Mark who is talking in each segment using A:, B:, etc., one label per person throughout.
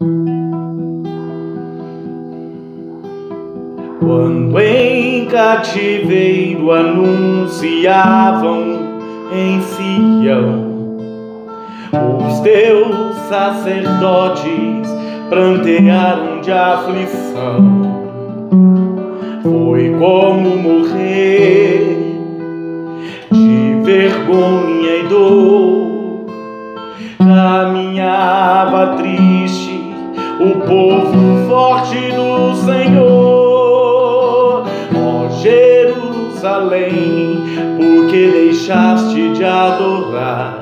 A: Quando em cativeiro anunciavam em Sião, os teus sacerdotes prantearam de aflição. Foi como morrer de vergonha e dor. Caminhava triste o povo forte do Senhor. Ó Jerusalém, por que deixaste de adorar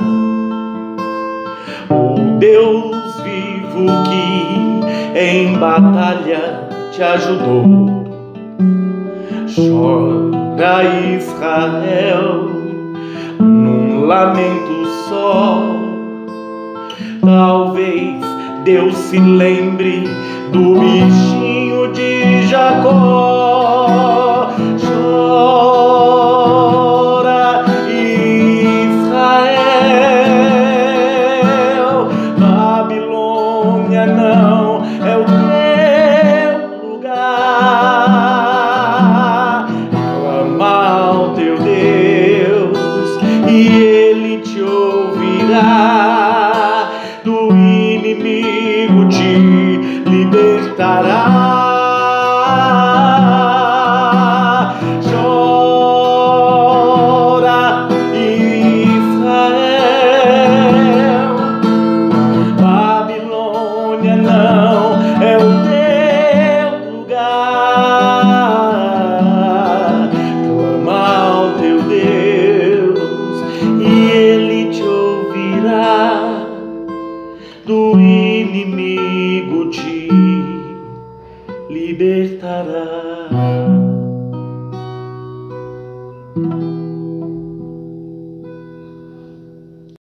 A: o Deus vivo que em batalha te ajudou? Chora Israel num lamento só. Talvez Deus se lembre do bichinho de Jacó. Chora Israel, Babilônia não é o teu lugar. Clama ao teu Deus e Ele te ouvirá. Do inimigo te libertará. Chora Israel, Babilônia não é o teu lugar. Clama ao teu Deus e Ele te ouvirá. Do inimigo te libertará.